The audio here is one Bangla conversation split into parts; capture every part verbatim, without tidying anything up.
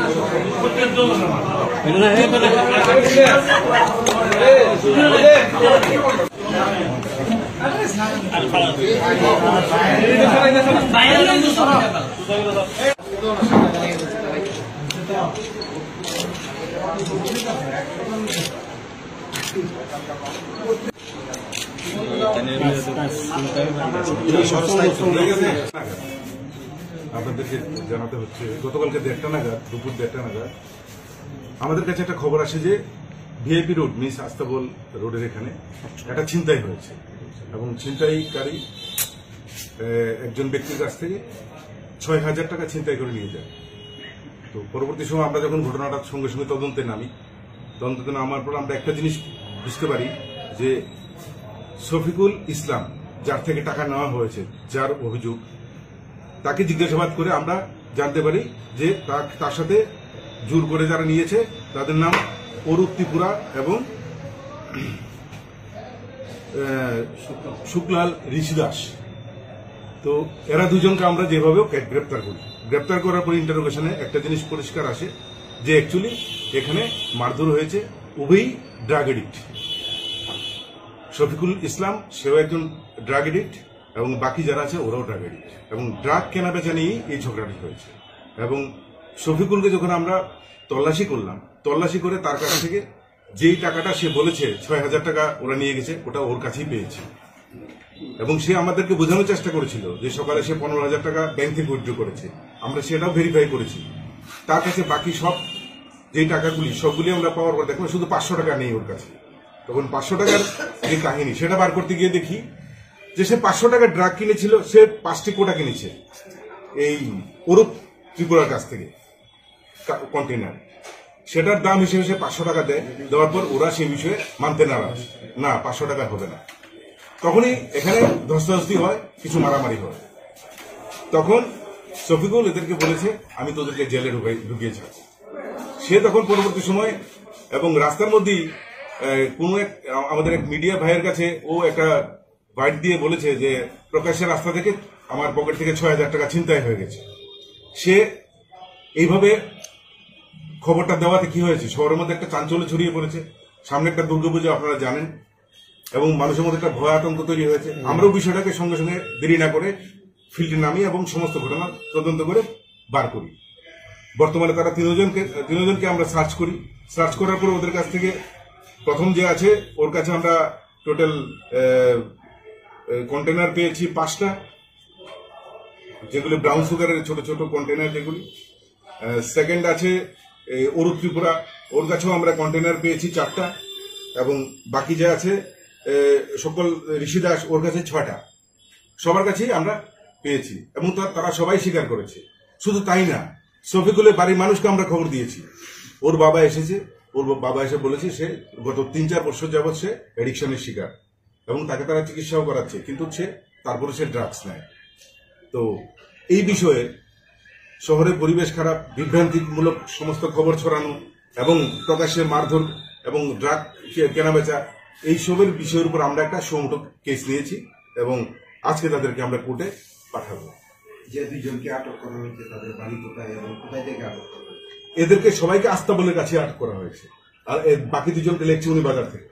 আপনাদেরকে জানাতে হচ্ছে গতকালকে দেড়টা নাগাদ দুপুর দেড়টা নাগাদ আমাদের কাছে একটা খবর আসে যে ভিআইপি রোড মিস আস্তাবল রোডের এখানে একটা ছিনতাই হয়েছে এবং ছিনতাইকারী একজন ব্যক্তির কাছ থেকে ছয় হাজার টাকা ছিনতাই করে নিয়ে যায়। তো পরবর্তী সময় আমরা যখন ঘটনাটার সঙ্গে সঙ্গে তদন্তে নামি, তদন্তে নামার পর আমরা একটা জিনিস বুঝতে পারি যে শফিকুল ইসলাম যার থেকে টাকা নেওয়া হয়েছে, যার অভিযোগ, তাকে জিজ্ঞাসাবাদ করে আমরা জানতে পারি যে তার সাথে জোর করে যারা নিয়েছে তাদের নাম অরূপ ত্রিপুরা এবং শুক্লাল ঋষিদাস। তো এরা দুজনকে আমরা যেভাবে গ্রেপ্তার করি, গ্রেপ্তার করার পর ইন্টারোগেশনে একটা জিনিস পরিষ্কার আসে যে অ্যাকচুয়ালি এখানে মারধর হয়েছে উভয়ই ড্রাগ এডিক্ট। শফিকুল ইসলাম সেও একজন ড্রাগ এডিক্ট এবং বাকি যারা আছে ওরাও ড্রাগ এডিক্ট, এবং ড্রাগ কেনা বেচা নিয়েই এই ঝগড়াটি হয়েছে। এবং শফিকুলকে যখন আমরা তল্লাশি করলাম, তল্লাশি করে তার কাছ থেকে যেই টাকাটা সে বলেছে ছয় হাজার টাকা ওরা নিয়ে গেছে, ওটা ওর কাছেই পেয়েছে। এবং সে আমাদেরকে বোঝানোর চেষ্টা করেছিল যে সকালে সে পনেরো হাজার টাকা ব্যাংক থেকে উইথড্র করেছে, আমরা সেটাও ভেরিফাই করেছি। তার কাছে বাকি সব যেই টাকাগুলি সবগুলি আমরা পাওয়ার পর দেখলাম শুধু পাঁচশো টাকা নেই ওর কাছে। তখন পাঁচশো টাকার যে কাহিনী সেটা বার করতে গিয়ে দেখি যে সে পাঁচশো টাকার ড্রাগ কিনেছিল, সে পাঁচটি কোটা কিনেছে এই অরূপ ত্রিপুরার কাছ থেকে কন্টেনার। সেটার দাম হিসেবে সে পাঁচশো টাকা দেয়, দেওয়ার পর ওরা সে বিষয়ে মানতে নারাজ, না পাঁচশো টাকা হবে না। তখনই এখানে ধস্তাধস্তি হয়, কিছু মারামারি হয়। তখন শফিকুল এদেরকে বলেছে আমি তোদেরকে জেলে ঢুকিয়ে ছাড়ব। সে তখন পরবর্তী সময় এবং রাস্তার মধ্যেই কোন এক আমাদের এক মিডিয়া ভাইয়ের কাছে ও একটা বাইট দিয়ে বলেছে যে প্রকাশ্যে রাস্তা থেকে আমার পকেট থেকে ছয় হাজার টাকা ছিনতাই হয়ে গেছে। সে এইভাবে খবরটা দেওয়াতে কি হয়েছে, শহরের মধ্যে একটা চাঞ্চল্য ছড়িয়ে পড়েছে। সামনে একটা দুর্গাপুজো আপনারা জানেন, এবং মানুষের মধ্যে একটা ভয় আতঙ্ক তৈরি হয়েছে। আমরাও বিষয়টাকে সঙ্গে সঙ্গে দেরি না করে ফিল্ডে নামি এবং সমস্ত ঘটনা তদন্ত করে বার করি। বর্তমানে তারা তিনজনকে তিনজনকে আমরা সার্চ করি। সার্চ করার পর ওদের কাছ থেকে প্রথম যে আছে ওর কাছে আমরা টোটাল কন্টেনার পেয়েছি পাঁচটা, যেগুলি ব্রাউন সুগারের ছোট ছোট কন্টেনার যেগুলি। সেকেন্ড আছে অরূপ ত্রিপুরা, ওর কাছেও আমরা কন্টেনার পেয়েছি চারটা, এবং বাকি যে আছে সকল ঋষিদাস ওর কাছে ছয়টা। সবার কাছেই আমরা পেয়েছি এবং তারা সবাই স্বীকার করেছে। শুধু তাই না, শফিকুলের বাড়ির মানুষকে আমরা খবর দিয়েছি। ওর বাবা এসেছে, ওর বাবা এসে বলেছে সে গত তিন চার বছর যাবৎ সে এডিকশনের শিকার, এবং তাকে তারা চিকিৎসাও করাচ্ছে, কিন্তু সে তারপরে সে ড্রাগস নেয়। তো এই বিষয়ে শহরের পরিবেশ খারাপ, বিভ্রান্তিমূলক সমস্ত খবর ছড়ানো এবং প্রকাশ্যে মারধর এবং ড্রাগ কেনাবেচা, এইসবের বিষয়ের উপর আমরা একটা সুমোটো কেস নিয়েছি এবং আজকে তাদেরকে আমরা কোর্টে পাঠাবো। যে দুইজনকে আটক করা হয়েছে তাদের বাড়ি কোথায় এবং কোথায় থেকে আটক করা হয়েছে? এদেরকে সবাইকে আস্তাবলের কাছে আটক করা হয়েছে, আর বাকি দুজনকে লেকচুনি বাজার থেকে।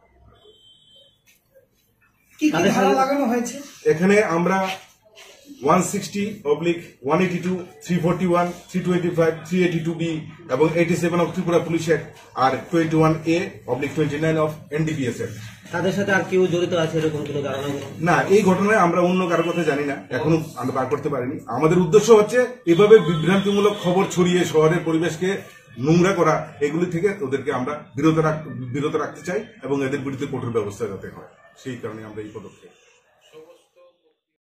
কি কি ধারা লাগানো হয়েছে এখানে? আমরা one sixty oblique one eighty two three forty one three twenty five three eighty two B এবং eighty seven of Tripura police act আর twenty one A oblique twenty nine of NDPS act. তাদের সাথে আর কেউ জড়িত আছে এরকম কোনো ধারণা না? এই ঘটনায় আমরা অন্য কারোর কথা জানি না, এখনো আমরা বার করতে পারিনি। আমাদের উদ্দেশ্য হচ্ছে এভাবে বিভ্রান্তিমূলক খবর ছড়িয়ে শহরের পরিবেশকে নোংরা করা, এগুলি থেকে ওদেরকে আমরা বিরত বিরত রাখতে চাই এবং এদের বিরুদ্ধে কঠোর ব্যবস্থা যাতে হয়, সেই কারণে আমরা এই পদক্ষেপ।